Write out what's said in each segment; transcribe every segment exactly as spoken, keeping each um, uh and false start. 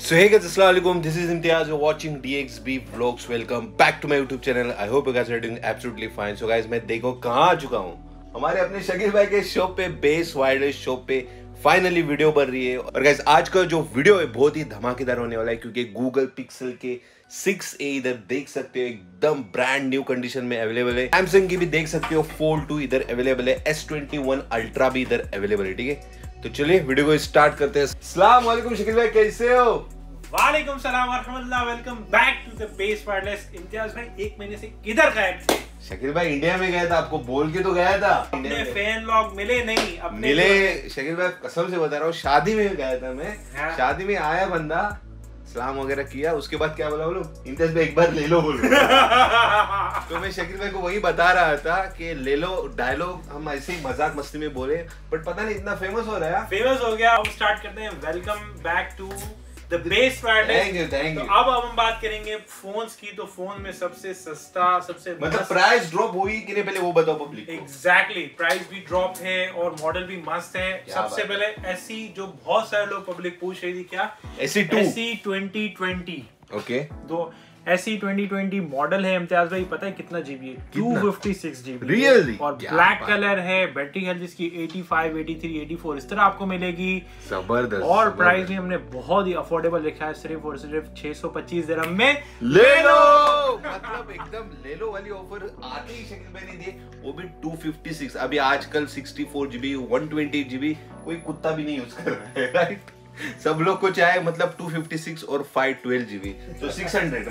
So hey guys, Assalamualaikum. This is Imtiaz. You're watching D X B Vlogs. Welcome back to my YouTube channel. I hope you guys are doing absolutely fine. So guys, मैं देखो कहाँ आ चुका हूँ, हमारे अपने शकील भाई के show पे, बेस वायरलेस शो पे फाइनली वीडियो बन रही है। और गाइस आज का जो वीडियो है बहुत ही धमाकेदार होने वाला है, क्योंकि गूगल पिक्सल के सिक्स ए इधर देख सकते हो एकदम ब्रांड न्यू कंडीशन में अवेलेबल है। सैमसंग की भी देख सकते हो फोल्ड टू इधर अवेलेबल है, एस ट्वेंटी वन अल्ट्रा भी इधर अवेलेबल है। ठीक है, तो चलिए वीडियो को स्टार्ट करते हैं। अस्सलाम वालेकुम शकील भाई, कैसे हो? वालेकुम सलाम व रहमतुल्लाह। Welcome back to the Base Wireless. Imtiaz भाई एक महीने से किधर गायब थे? शकील भाई इंडिया में गया था, आपको बोल के तो गया था। अपने फैन लोग मिले नहीं, अपने मिले। शकील भाई कसम से बता रहा हूँ, शादी में गया था मैं। हाँ। शादी में आया बंदा, सलाम वगैरह किया, उसके बाद क्या बोला बोलो, इम्तियाज भाई एक बार ले लो बोलो। तो मैं शकील भाई को वही बता रहा था कि ले लो, डायलॉग हम ऐसे ही मजाक मस्ती में बोले, बट पता नहीं इतना फेमस हो रहा है। फेमस हो गया। अब स्टार्ट करते हैं। Welcome back to the Base Wireless. Thank you thank you. तो अब अब हम बात करेंगे फोन्स की। तो फोन में सबसे सस्ता, सबसे मतलब प्राइस ड्रॉप हुई कि नहीं पहले वो बताओ पब्लिक को। एग्जैक्टली, प्राइस भी ड्रॉप है और मॉडल भी मस्त है। सबसे पहले एसई, जो बहुत सारे लोग पब्लिक पूछ रही थी, क्या SE two SE twenty twenty. Okay, तो एसई ट्वेंटी ट्वेंटी मॉडल है। इम्तियाज भाई पता है कितना जीबी है? Two fifty six GB really. और ब्लैक कलर है। बैटरी हेल्थ जिसकी eighty five, eighty three, eighty four इस तरह आपको मिलेगी। जबरदस्त। और प्राइस भी हमने बहुत ही अफोर्डेबल लिखा है, सिर्फ और सिर्फ छह सौ पच्चीस दिरहम में ले लो। मतलब एकदम ले लो वाली ऑफर आते ही शकील भाई ने दी, वो भी टू फिफ्टी सिक्स। अभी आजकल sixty four GB, one twenty GB कोई कुत्ता भी नहीं यूज कर रहा है, राइट? सब लोग को चाहे मतलब टू फिफ्टी सिक्स और फाइव ट्वेल्व जीबी, तो six hundred,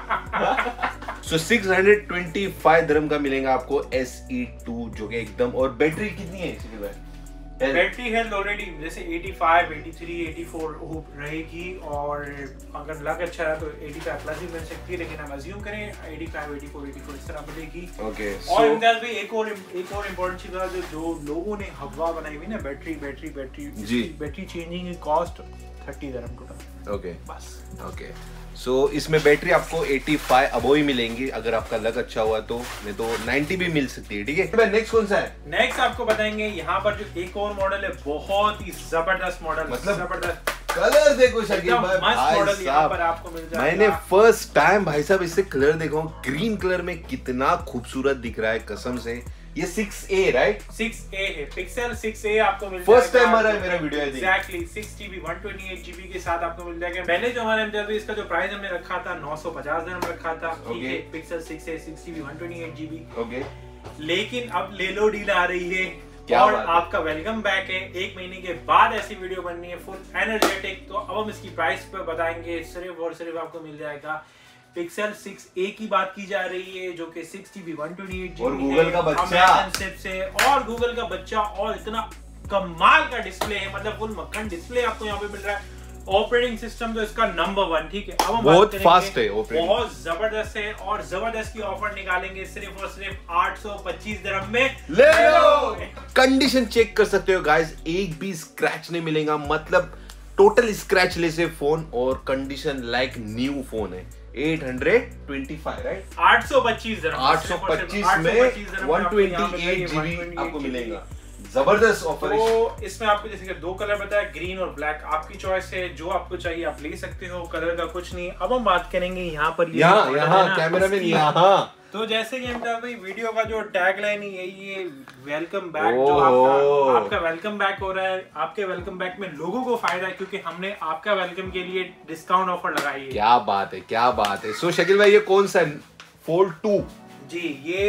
right? So six hundred twenty five दिरहम का मिलेगा आपको एस ई टू, जो कि एकदम। और बैटरी कितनी है शकील भाई? बैटरी हेल्थ ऑलरेडी जैसे eighty five, eighty three, eighty four रहेगी। और अगर लग अच्छा है तो एटी फाइव प्लस भी मिल सकती है, लेकिन हम अज्यूम करें eighty five, eighty four, eighty four इस तरह मिलेगी। ओके। और इम्तियाज भाई एक और एक और इम्पोर्टेंट चीज है, जो जो लोगों ने हवा बनाई हुई ना, बैटरी बैटरी बैटरी जी, बैटरी चेंजिंग की कॉस्ट थर्टी दिरहम टोटल। ओके बस। ओके, सो so, इसमें बैटरी आपको एटी फाइव अबो ही मिलेंगी, अगर आपका लक अच्छा हुआ तो, नहीं तो नाइंटी भी मिल सकती है। ठीक है, नेक्स्ट कौन सा है? नेक्स्ट आपको बताएंगे यहाँ पर जो एक और मॉडल है, बहुत ही जबरदस्त मॉडल। मतलब जबरदस्त कलर देखो शकील भाई, भाई मॉडल यहाँ पर आपको मिल जाएगा। मैंने फर्स्ट टाइम भाई साहब इससे कलर देखा हूँ, ग्रीन कलर में कितना खूबसूरत दिख रहा है कसम से। ये six A right? Six A है, पिक्सल सिक्स ए आपको मिल जाएगा। फर्स्ट टाइम आ रहा है मेरा video. Exactly, six GB, one twenty eight GB के साथ आपको मिल जाएगा। पहले जो हमारे एमटीआर इसका जो प्राइस हमने रखा था नौ सौ पचास दिरहम रखा था। ठीक है, Pixel six A, six GB, one twenty eight GB. Okay, लेकिन अब ले लो डील आ रही है। क्या और आपका वेलकम बैक है। एक महीने के बाद ऐसी वीडियो बननी है, फुल एनर्जेटिक। तो अब हम इसकी प्राइस पे बताएंगे। सिर्फ और सिर्फ आपको मिल जाएगा पिक्सल सिक्स ए की बात की जा रही है, जो कि six GB, one twenty eight GB और गूगल का बच्चा से, और गूगल का बच्चा, और इतना कमाल का डिस्प्ले है, मतलब फुल मक्खन डिस्प्ले आपको यहाँ पे मिल रहा है। ऑपरेटिंग सिस्टम तो इसका नंबर वन। ठीक है, अब हम बहुत फास्ट है, बहुत जबरदस्त है। और जबरदस्त की ऑफर निकालेंगे सिर्फ और सिर्फ आठ सौ पच्चीस दिरहम में ले लो। कंडीशन चेक कर सकते हो गाइस, एक भी स्क्रैच नहीं मिलेगा, मतलब टोटल स्क्रैच लेस है फोन, और कंडीशन लाइक न्यू फोन है। Eight twenty five right? आठ सौ पच्चीस दिरहम, आठ सौ पच्चीस में वन ट्वेंटी एट जीबी आपको मिलेगा। जबरदस्त ऑफर है। तो इसमें आपको जैसे कि दो कलर बताया, ग्रीन और ब्लैक, आपकी चॉइस है, जो आपको चाहिए आप ले सकते हो, कलर का कुछ नहीं। अब हम बात करेंगे यहाँ पर, यहाँ यहाँ कैमरा में यहाँ। तो जैसे कि हम भाई वीडियो का जो टैगलाइन है यही है, वेलकम बैक। जो आपका आपका वेलकम बैक हो रहा है, आपके वेलकम बैक में लोगों को फायदा है, क्योंकि हमने आपका वेलकम के लिए डिस्काउंट ऑफर लगाई है। क्या बात है, क्या बात है। सो शकील भाई ये कौन सा है? फोल्ड टू जी, ये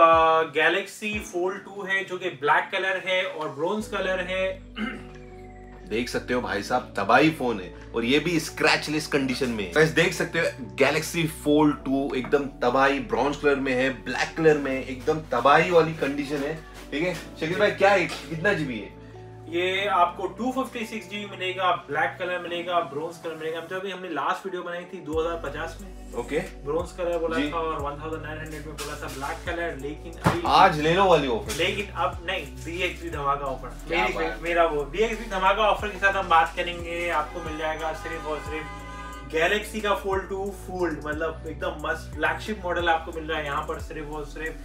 गैलेक्सी फोल्ड टू है, जो कि ब्लैक कलर है और ब्रोंज कलर है। देख सकते हो भाई साहब, तबाही फोन है, और ये भी स्क्रैचलेस कंडीशन में है। देख सकते हो गैलेक्सी फोल्ड टू एकदम तबाही, ब्रॉन्ज कलर में है, ब्लैक कलर में एकदम तबाही वाली कंडीशन है। ठीक है शकील भाई, क्या है, कितना जीबी है? ये आपको टू फिफ्टी सिक्स जीबी मिलेगा, ब्लैक कलर मिलेगा, ब्रोंज कलर मिलेगा। मतलब अभी हमने लास्ट वीडियो बनाई थी दो हज़ार पचास में, ओके, ब्रोंज कलर बोला था, और उन्नीस सौ में बोला था ब्लैक कलर। लेकिन अभी आज ले लो वाली ऑफर, लेकिन अब नहीं, डीएक्सबी धमाका ऑफर, मेरी मेरा वो डीएक्सबी धमाका ऑफर के साथ हम बात करेंगे। आपको मिल जाएगा सिर्फ और सिर्फ गैलेक्सी का फोल्ड टू फोल्ड, मतलब एकदम मस्त फ्लैगशिप मॉडल आपको मिल रहा है यहाँ पर, सिर्फ और सिर्फ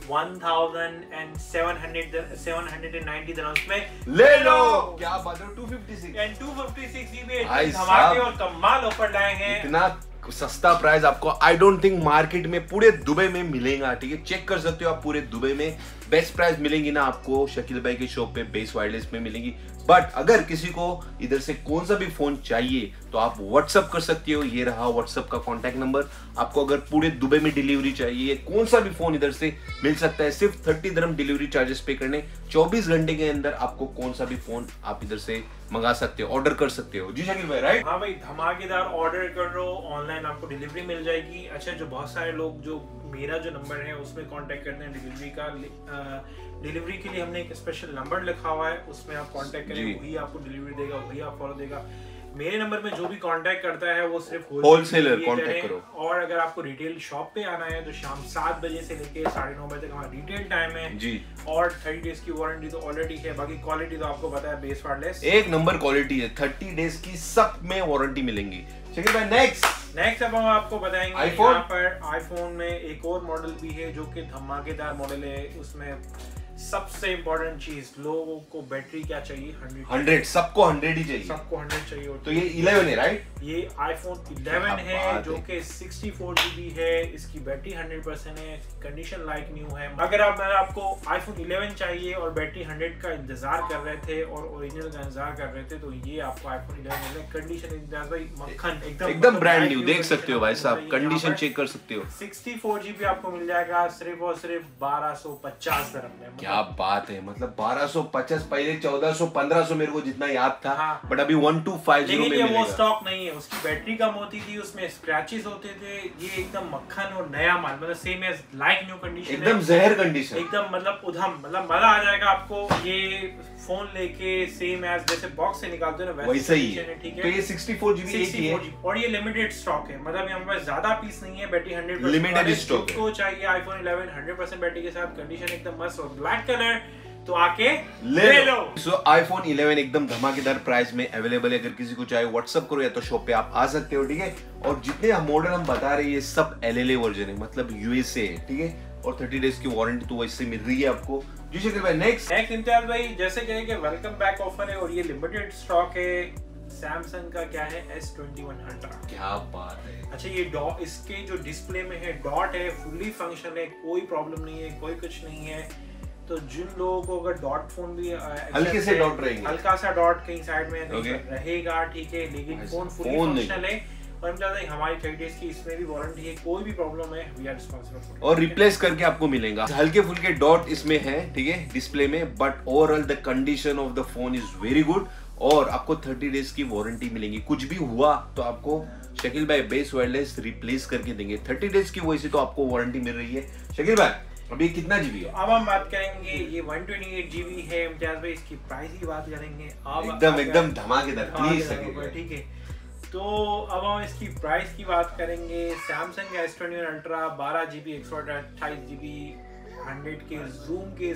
one thousand seven hundred seven hundred ninety दिरहम्स में ले लो। क्या बात है, two fifty six and two fifty six GB भाई धमाके और कमाल ऑफर लाए हैं। इतना सस्ता प्राइस आपको आई डोंट थिंक मार्केट में पूरे दुबई में मिलेगा। ठीक है, चेक कर सकते हो आप, पूरे दुबई में बेस्ट प्राइस मिलेंगी ना आपको शकील भाई के शॉप पे बेस वायरलेस में मिलेंगी। बट अगर किसी को इधर से कौन सा भी फोन चाहिए तो आप व्हाट्सअप कर सकते हो, ये रहा व्हाट्सअप का कॉन्टैक्ट नंबर। आपको अगर पूरे दुबई में डिलीवरी चाहिए, कौन सा भी फोन इधर से मिल सकता है, सिर्फ थर्टी दिरहम डिलीवरी चार्जेस पे करने, चौबीस घंटे के अंदर आपको कौन सा भी फोन आप इधर से मंगा सकते हो, ऑर्डर कर सकते हो। जी शकील भाई, राइट? हाँ भाई, धमाकेदार ऑर्डर कर लो, ऑनलाइन आपको डिलीवरी मिल जाएगी। अच्छा, जो बहुत सारे लोग जो मेरा जो नंबर है उसमें कांटेक्ट करते हैं डिलीवरी का, डिलीवरी के लिए हमने एक स्पेशल नंबर लिखा हुआ है, उसमें आप कांटेक्ट करें, वही आपको डिलीवरी देगा, वही आप फॉलो देगा। मेरे नंबर में जो भी कांटेक्ट करता है वो सिर्फ होलसेलर कांटेक्ट करो। और अगर आपको रिटेल शॉप पे आना है तो शाम सात बजे से लेके साढ़े नौ बजे तक हमारा रिटेल टाइम है जी। और थर्टी डेज की वारंटी तो ऑलरेडी है। बाकी क्वालिटी तो आपको पता है, बेस वायरलेस एक नंबर क्वालिटी है, थर्टी डेज की सब में वारंटी मिलेंगी। चलिए भाई, नेक्स्ट नेक्स्ट अब हम आपको बताएंगे आईफोन। यहाँ पर आईफोन में एक और मॉडल भी है जो कि धमाकेदार मॉडल है। उसमें सबसे इम्पोर्टेंट चीज, लोगों को बैटरी क्या चाहिए, हंड्रेड हंड्रेड सबको हंड्रेड ही चाहिए, सबको हंड्रेड चाहिए होती तो ये इलेवन है, राइट? ये आईफोन इलेवन है जो कि सिक्सटी फोर जीबी है, इसकी बैटरी हंड्रेड परसेंट है, कंडीशन लाइक न्यू है। अगर आप आपको आईफोन इलेवन चाहिए और बैटरी हंड्रेड का इंतजार कर रहे थे और ओरिजिनल का इंतजार कर रहे थे तो ये आपको आईफोन इलेवन मिल रहा है। कंडीशन इंतजार भाई मक्खन, एकदम एकदम ब्रांड न्यू, देख सकते हो भाई साहब, कंडीशन चेक कर सकते हो। सिक्सटी फोर जीबी आपको मिल जाएगा सिर्फ और सिर्फ बारह सौ पचास दिरहम में। क्या बात है, मतलब बारह सौ पचास, पहले चौदह सौ पंद्रह सौ मेरे को जितना याद था, हाँ। बट अभी वन टू फाइव जीरो में मिलेगा। वो स्टॉक नहीं है, उसकी बैटरी कम होती थी, उसमें स्क्रैचेस होते थे। ये एकदम मक्खन और नया माल, मतलब same as like new condition, एकदम जहर कंडीशन, एकदम मतलब उधम, मतलब मजा आ जाएगा आपको ये फोन लेके। सेम एज जैसे बॉक्स से निकालते हो ना वैसा ही है, ठीक है। तो ये सिक्सटी फोर जीबी है और ये लिमिटेड स्टॉक है, मतलब हमारे पास ज्यादा पीस नहीं है, battery hundred percent limited stock है। को चाहिए iPhone eleven hundred percent battery के साथ, कंडीशन एकदम मस्त और ब्लैक कलर, तो आके ले, ले लो। सो आईफोन इलेवन एकदम धमाकेदार प्राइस में अवेलेबल है। अगर किसी को चाहे व्हाट्सअप करो या तो शॉप पे आप आ सकते हो, ठीक है। और जितने मॉडल हम बता रहे हैं ये सब एलएलए वर्जन है, मतलब यूएसए है, ठीक है। और थर्टी डेज की वारंटी तो वैसे मिल रही है आपको। जी शकील भाई, नेक्स्ट नेक्स्ट इम्तियाज भाई, जैसे कहे कि वेलकम बैक ऑफर है और ये लिमिटेड स्टॉक है। सैमसंग का क्या है, एस ट्वेंटी वन अल्ट्रा। क्या बात है। अच्छा, ये डॉट, इसके जो डिस्प्ले में है डॉट है, फुल्ली फंक्शन है, कोई प्रॉब्लम नहीं है, कोई कुछ नहीं है। तो जिन लोगों को अगर डॉट फोन भी हल्के से डॉट रहेंगे, हल्का सा डॉट कहीं साइड में okay. रहेगा, ठीक है, लेकिन फोन फुल्ली फंक्शनल है। और हम चाहते हैं हमारी थर्टी डेज की इसमें भी वारंटी है, कोई भी प्रॉब्लम है वी आर रिस्पांसिबल और रिप्लेस करके आपको मिलेगा। हल्के फुल्के डॉट इसमें है, ठीक है, डिस्प्ले में, but overall the condition of the phone is very good. और आपको थर्टी डेज की वारंटी मिलेगी, कुछ भी हुआ तो आपको शकील भाई बेस वायरलेस रिप्लेस करके देंगे। थर्टी डेज की वजह से तो आपको वारंटी मिल रही है। शकील भाई, अभी कितना जीबी है? अब हम बात करेंगे, ये वन ट्वेंटी एट जीबी है इम्तियाज भाई, इसकी प्राइस की बात करेंगे। अब एकदम एकदम धमाकेदार, प्लीज शकील, ठीक है। तो अब हम इसकी प्राइस की बात करेंगे। Samsung S twenty one ultra बारह जीबी एक सौ अट्ठाईस जीबी हंड्रेड के जूम के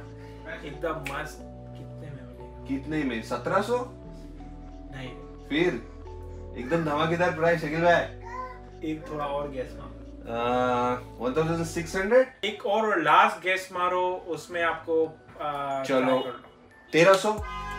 साथ एकदम मस्त। कितने में मिलेगा? कितने में? सत्रह सौ? नहीं, फिर एकदम धमाकेदार प्राइस शकील भाई। एक थोड़ा और गैस मारो, वन थाउजेंड सिक्स हंड्रेड। एक और लास्ट गैस मारो, उसमें आपको आ, चलो तेरह सौ।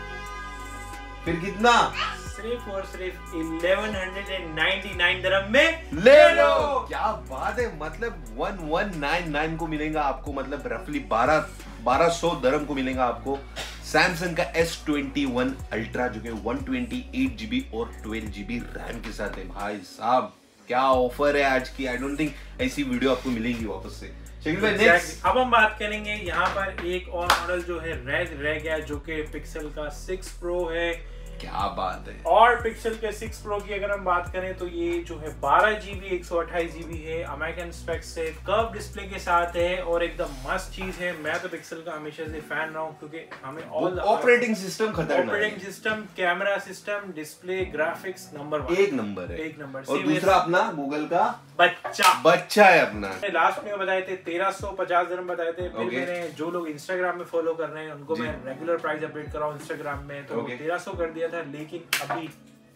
फिर कितना? सिर्फ और सिर्फ इलेवन नाइंटी नाइन दिरहम में ले लो। क्या बात है, मतलब इलेवन निन्यानवे को मिलेगा आपको, मतलब रफली बारह बारह सौ दिरहम को मिलेगा आपको सैमसंग का एस ट्वेंटी वन अल्ट्रा, जो कि वन ट्वेंटी एट जीबी और ट्वेल्व जीबी रैम के साथ है। भाई साहब क्या ऑफर है आज की, आई डोंट थिंक ऐसी वीडियो आपको मिलेगी वापस से। exactly. अब हम बात करेंगे यहाँ पर एक और मॉडल जो है रह रह गया, जो कि पिक्सल का सिक्स प्रो है। क्या बात है। और पिक्सल के सिक्स प्रो की अगर हम बात करें तो ये जो है बारह जीबी एक सौ अट्ठाईस जीबी है, अमेरिकन स्पेक्स से, कर्व डिस्प्ले के साथ है और एकदम मस्त चीज है। मैं तो पिक्सल का हमेशा से फैन रहा हूँ क्योंकि हमें ऑल ऑपरेटिंग सिस्टम खतरनाक, operating system, camera system, display, graphics number one, एक नंबर है, एक नंबर। और दूसरा अपना गूगल का बच्चा बच्चा है अपना। लास्ट में बताए थे तेरह सौ पचास दिरहम बताए थे, फिर मैंने जो लोग इंस्टाग्राम में फॉलो कर रहे हैं उनको मैं रेगुलर प्राइस अपडेट कर रहा हूँ इंस्टाग्राम में, तो तेरह सौ कर दिया था। लेकिन अभी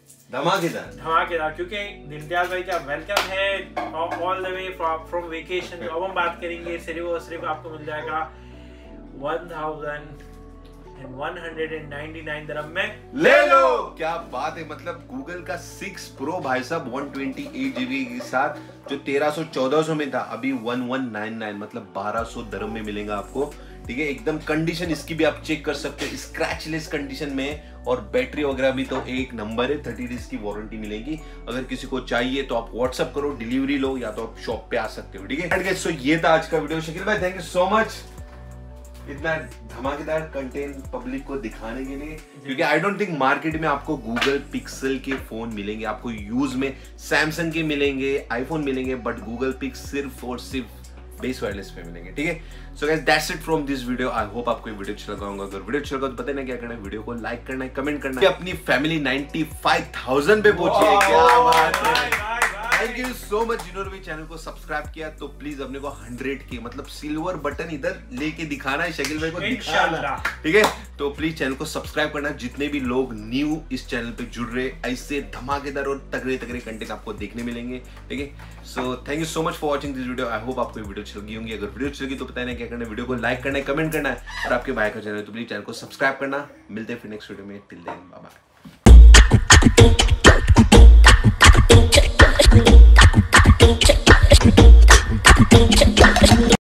धमाकेदार धमाकेदार, क्योंकि इम्तियाज भाई का वेलकम है all the way from vacation. तो अब हम बात करेंगे सिर्फ और सिर्फ आपको मिल जाएगा one thousand one hundred ninety nine दिरहम में ले लो। क्या बात है, मतलब गूगल का सिक्स प्रो भाई साहब वन ट्वेंटी एट जीबी के साथ जो तेरह सौ चौदह सौ में था अभी वन वन नाइन नाइन मतलब बारह सौ दिरहम में मिलेगा आपको। ठीक है, एकदम कंडीशन इसकी भी आप चेक कर सकते हो, स्क्रैचलेस कंडीशन में, और बैटरी वगैरह भी तो एक नंबर है। थर्टी डेज की वारंटी मिलेगी। अगर किसी को चाहिए तो आप व्हाट्सअप करो, डिलीवरी लो, या तो आप शॉप पे आ सकते हो। ठीक है, सो ये था आज का वीडियो। शकील भाई थैंक यू सो मच इतना धमाकेदार कंटेंट पब्लिक को दिखाने के लिए, क्योंकि आई डोंट थिंक मार्केट में आपको गूगल पिक्सल के फोन मिलेंगे। आपको यूज में सैमसंग के मिलेंगे, आईफोन मिलेंगे, बट गूगल पिक्स सिर्फ और सिर्फ बेस वायरलेस पे मिलेंगे। ठीक है, so guys that's it from this video. I hope आपको ये वीडियो अच्छा लगा होगा। अगर वीडियो अच्छा लगा तो पता है ना क्या करना है, वीडियो को लाइक करना है, कमेंट करना है, अपनी फैमिली नाइंटी फाइव थाउजेंड पे पहुंची है। क्या बात है, थैंक यू सो मच जिन्होंने भी चैनल को सब्सक्राइब किया। तो प्लीज अपने को हंड्रेड के मतलब सिल्वर बटन इधर लेके दिखाना है, शकील भाई को दिखाना। ठीक है, तो प्लीज चैनल को सब्सक्राइब करना। जितने भी लोग न्यू इस चैनल पे जुड़ रहे, ऐसे धमाकेदार और तगड़े तगड़े कंटेंट आपको देखने मिलेंगे। ठीक है, so thank you so much for watching this video. I hope आपको वीडियो अच्छी लगी होंगी। अगर वीडियो अच्छी लगी तो पता है ना क्या करना है, वीडियो को लाइक करना है, कमेंट करना है, और आपके भाई का चैनल है तो प्लीज चैनल को सब्सक्राइब करना। मिलते हैं फिर नेक्स्ट वीडियो में, टिल देन बाय बाय।